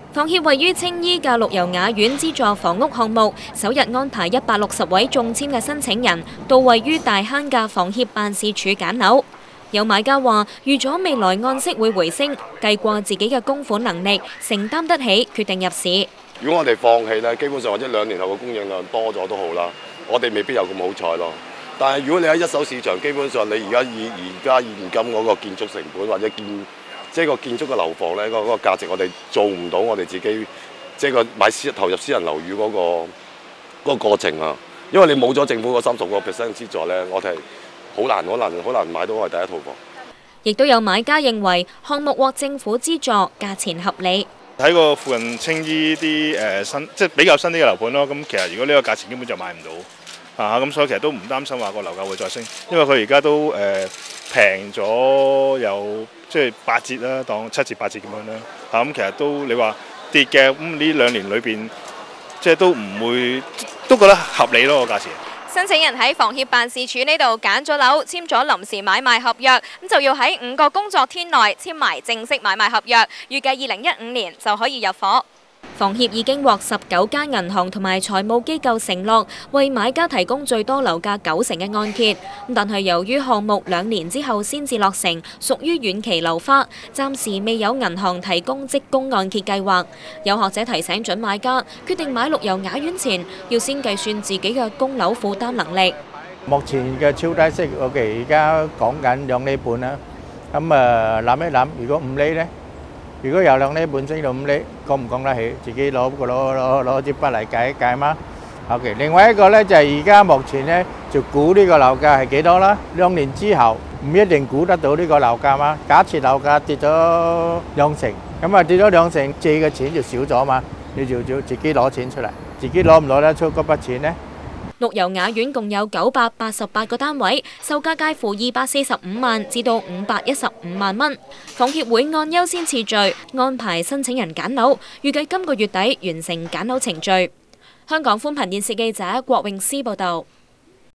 房協位於青衣嘅綠悠雅苑資助房屋項目，首日安排160位中籤嘅申請人到位於大坑嘅房協辦事處揀樓。有買家話預咗未來按息會回升，計過自己嘅供款能力，承擔得起，決定入市。 如果我哋放棄咧，基本上或者2年後嘅供應量多咗都好啦，我哋未必有咁好彩咯。但係如果你喺一手市場，基本上你而家以而家現金嗰個建築成本或者即係個建築嘅樓房咧，嗰個價值我哋做唔到我哋自己即係個投入私人樓宇嗰個過程啊。因為你冇咗政府嗰30% 資助咧，我哋好難買到我哋第一套房。 亦都有買家認為項目獲政府資助，價錢合理。 喺個附近青衣啲即係比較新啲嘅樓盤咯。咁其實如果呢個價錢根本就買唔到咁所以其實都唔擔心話個樓價會再升，因為佢而家都平咗有即係8折啦，當7折8折咁樣啦。咁其實都你話跌嘅咁呢2年裏邊，即係都唔會都覺得合理咯個價錢。 申請人喺房協辦事處呢度揀咗樓，簽咗臨時買賣合約，咁就要喺5個工作天內簽埋正式買賣合約，預計2015年就可以入伙。 房協已經獲19間銀行同埋財務機構承諾為買家提供最多樓價90%嘅按揭，但係由於項目2年之後先至落成，屬於遠期樓花，暫時未有銀行提供即供按揭計劃。有學者提醒準買家，決定買綠悠雅苑前，要先計算自己嘅供樓負擔能力。 目前嘅超低息，我哋而家講緊2厘半啦。咁諗一諗，如果5厘呢？如果由2厘半升到5厘，供唔供得起？自己攞支筆嚟計一計嘛。OK， 另外一個咧就係而家目前咧就估呢個樓價係幾多啦？2年之後唔一定估得到呢個樓價嘛。假設樓價跌咗2成，咁啊跌咗2成，借嘅錢就少咗嘛。你就要自己攞錢出嚟，自己攞唔攞得出嗰筆錢呢？ 綠悠雅苑共有988個單位，售價介乎245萬至到515萬蚊。房協會按優先次序安排申請人揀樓，預計今個月底完成揀樓程序。香港寬頻電視記者郭詠詩報導。